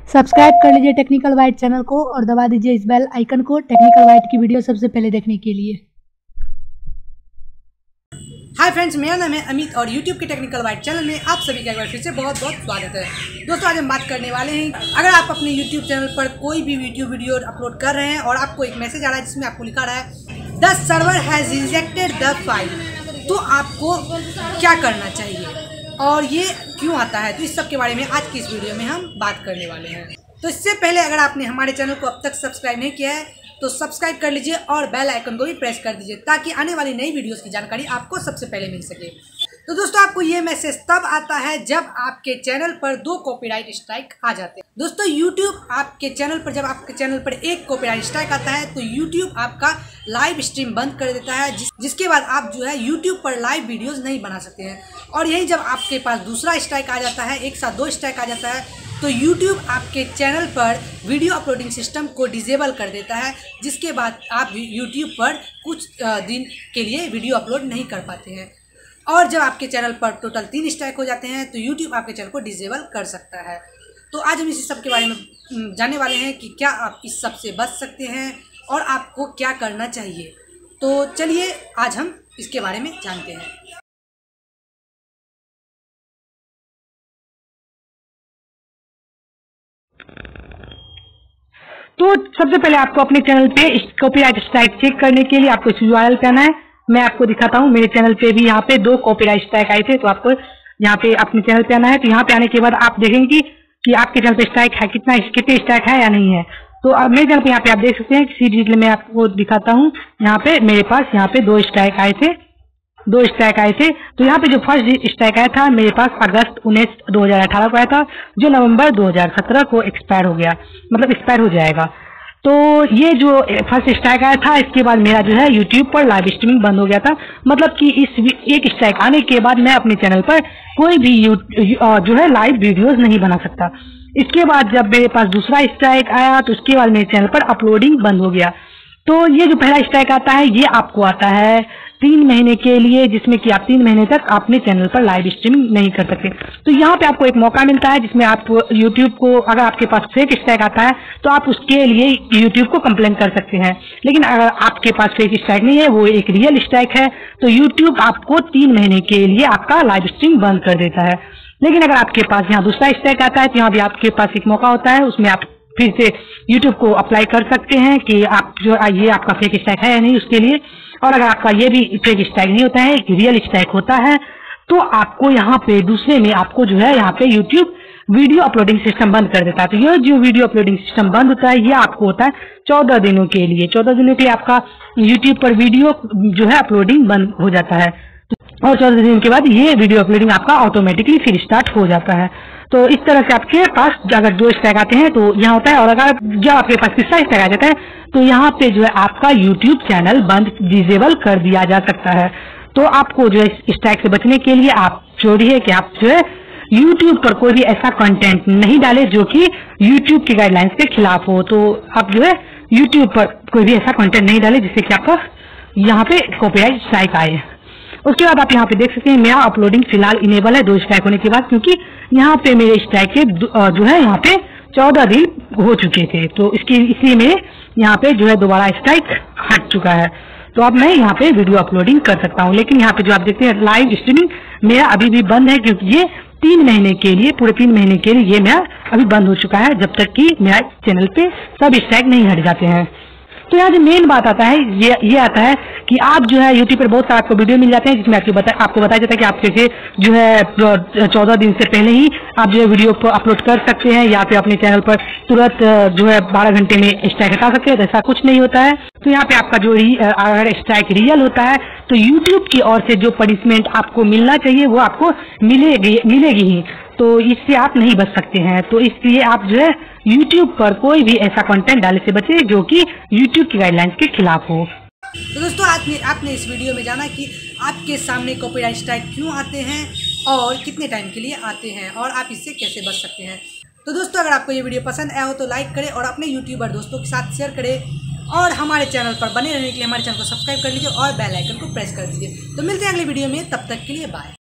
Subscribe कर लीजिए technical white channel को और दबा दीजिए इस बेल आइकन को टेक्निकल वाइट की वीडियो सबसे पहले देखने के लिए। हाय फ्रेंड्स, मेरा नाम है अमित और YouTube के टेक्निकल वाइट चैनल में आप सभी का एक बार फिर से बहुत बहुत स्वागत है। दोस्तों, आज हम बात करने वाले हैं, अगर आप अपने YouTube चैनल पर कोई भी वीडियो अपलोड कर रहे हैं और आपको एक मैसेज आ रहा है जिसमें आपको लिखा रहा है the server has rejected the file, तो आपको क्या करना चाहिए और ये क्यों आता है, तो इस सब के बारे में आज की इस वीडियो में हम बात करने वाले हैं। तो इससे पहले अगर आपने हमारे चैनल को अब तक सब्सक्राइब नहीं किया है तो सब्सक्राइब कर लीजिए और बेल आइकन को भी प्रेस कर दीजिए ताकि आने वाली नई वीडियोस की जानकारी आपको सबसे पहले मिल सके। तो दोस्तों, आपको ये मैसेज तब आता है जब आपके चैनल पर 2 कॉपीराइट स्ट्राइक आ जाते हैं। दोस्तों, YouTube आपके चैनल पर जब आपके चैनल पर 1 कॉपीराइट स्ट्राइक आता है तो YouTube आपका लाइव स्ट्रीम बंद कर देता है, जिसके बाद आप जो है YouTube पर लाइव वीडियोज़ नहीं बना सकते हैं। और यही जब आपके पास दूसरा स्ट्राइक आ जाता है, एक साथ 2 स्ट्राइक आ जाता है, तो YouTube आपके चैनल पर वीडियो अपलोडिंग सिस्टम को डिसेबल कर देता है, जिसके बाद आप YouTube पर कुछ दिन के लिए वीडियो अपलोड नहीं कर पाते हैं। और जब आपके चैनल पर टोटल 3 स्ट्राइक हो जाते हैं तो YouTube आपके चैनल को डिसेबल कर सकता है। तो आज हम इसी सब के बारे में जानने वाले हैं कि क्या आप इस सब से बच सकते हैं और आपको क्या करना चाहिए। तो चलिए आज हम इसके बारे में जानते हैं। तो सबसे पहले आपको अपने चैनल पे कॉपीराइट स्ट्राइक चेक करने के लिए आपको इस URL पे आना है। मैं आपको दिखाता हूँ, मेरे चैनल पे भी यहाँ पे 2 कॉपीराइट स्ट्राइक आए थे। तो आपको यहाँ पे अपने चैनल पे आना है। तो यहाँ पे आने के बाद आप देखेंगे कि आपके चैनल पे स्ट्राइक है, कितने स्ट्राइक है या नहीं है। तो अब मेरे चैनल पे यहाँ पे आप देख सकते हैं कि सीधे मैं आपको दिखाता हूँ। यहाँ पे मेरे पास यहाँ पे 2 स्ट्राइक आए थे, 2 स्ट्राइक आए थे। तो यहाँ पे जो फर्स्ट स्ट्राइक आया था मेरे पास अगस्त 19 2018 को आया था, जो नवंबर 2017 को एक्सपायर हो गया, मतलब एक्सपायर हो जाएगा। तो ये जो फर्स्ट स्ट्राइक आया था, इसके बाद मेरा जो है YouTube पर लाइव स्ट्रीमिंग बंद हो गया था। मतलब कि इस एक स्ट्राइक आने के बाद मैं अपने चैनल पर कोई भी जो है लाइव वीडियोस नहीं बना सकता। इसके बाद जब मेरे पास दूसरा स्ट्राइक आया तो उसके बाद मेरे चैनल पर अपलोडिंग बंद हो गया। तो ये जो पहला स्ट्राइक आता है ये आपको आता है 3 महीने के लिए, जिसमें कि आप 3 महीने तक अपने चैनल पर लाइव स्ट्रीमिंग नहीं कर सकते। तो यहाँ पे आपको एक मौका मिलता है जिसमें आप YouTube को, अगर आपके पास फेक स्ट्राइक आता है तो आप उसके लिए YouTube को कंप्लेन कर सकते हैं। लेकिन अगर आपके पास फेक स्ट्राइक नहीं है, वो एक रियल स्ट्राइक है, तो YouTube आपको 3 महीने के लिए आपका लाइव स्ट्रीम बंद कर देता है। लेकिन अगर आपके पास यहाँ दूसरा स्ट्राइक आता है तो यहाँ भी आपके पास एक मौका होता है, उसमें आप फिर से YouTube को अप्लाई कर सकते हैं कि आप जो ये आपका फेक स्ट्राइक है या नहीं उसके लिए। और अगर आपका ये भी फेक स्ट्राइक नहीं होता है, रियल स्ट्राइक होता है, तो आपको यहाँ पे दूसरे में आपको जो है यहाँ पे YouTube वीडियो अपलोडिंग सिस्टम बंद कर देता है। तो ये जो वीडियो अपलोडिंग सिस्टम बंद होता है ये आपको होता है 14 दिनों के लिए। 14 दिनों के लिए आपका YouTube पर वीडियो जो है अपलोडिंग बंद हो जाता है और 14 दिन के बाद ये वीडियो अपलोडिंग आपका ऑटोमेटिकली फिर स्टार्ट हो जाता है। तो इस तरह से आपके पास अगर 2 स्ट्राइक आते हैं तो यहाँ होता है, और अगर जब आपके पास तीसरा स्ट्राइक आ जाता है तो यहाँ पे जो है आपका YouTube चैनल बंद डिसेबल कर दिया जा सकता है। तो आपको जो है स्ट्राइक से बचने के लिए आप जरूरी है कि आप जो है YouTube पर कोई भी ऐसा कंटेंट नहीं डाले जो कि YouTube की गाइडलाइंस के खिलाफ हो। तो आप जो है YouTube पर कोई भी ऐसा कंटेंट नहीं डाले जिससे कि आपका यहाँ पे कॉपीराइट स्ट्राइक आए। उसके बाद आप यहाँ पे देख सकते हैं मेरा अपलोडिंग फिलहाल इनेबल है 2 स्ट्राइक होने के बाद, क्योंकि यहाँ पे मेरे स्ट्राइक के जो है यहाँ पे 14 दिन हो चुके थे। तो इसलिए मेरे यहाँ पे जो है दोबारा स्ट्राइक हट चुका है। तो अब मैं यहाँ पे वीडियो अपलोडिंग कर सकता हूँ। लेकिन यहाँ पे जो आप देखते हैं लाइव स्ट्रीमिंग मेरा अभी भी बंद है, क्योंकि ये 3 महीने के लिए, पूरे 3 महीने के लिए ये मेरा अभी बंद हो चुका है, जब तक कि मेरा चैनल पे सब स्ट्राइक नहीं हट जाते हैं। तो यहाँ जो मेन बात आता है ये आता है कि आप जो है YouTube पर बहुत सारा आपको वीडियो मिल जाते हैं जिसमें आपको बताया जाता है कि आप कैसे जो है 14 दिन से पहले ही आप जो है वीडियो अपलोड कर सकते हैं या फिर अपने चैनल पर तुरंत जो है 12 घंटे में स्ट्राइक हटा सकते हैं। तो ऐसा कुछ नहीं होता है। तो यहाँ पे आपका जो अगर स्ट्राइक रियल होता है तो YouTube की ओर से जो पनिशमेंट आपको मिलना चाहिए वो आपको मिलेगी ही। तो इससे आप नहीं बच सकते हैं। तो इसलिए आप जो है YouTube पर कोई भी ऐसा कंटेंट डालने से बचे जो कि YouTube की गाइडलाइंस के खिलाफ हो। तो दोस्तों, आपने इस वीडियो में जाना कि आपके सामने कॉपीराइट स्ट्राइक क्यों आते हैं और कितने टाइम के लिए आते हैं और आप इससे कैसे बच सकते हैं। तो दोस्तों, अगर आपको ये वीडियो पसंद आया हो तो लाइक करें और अपने यूट्यूबर दोस्तों के साथ शेयर करें और हमारे चैनल पर बने रहने के लिए हमारे चैनल को सब्सक्राइब कर लीजिए और बेल आइकन को प्रेस कर दीजिए। तो मिलते हैं अगले वीडियो में, तब तक के लिए बाय।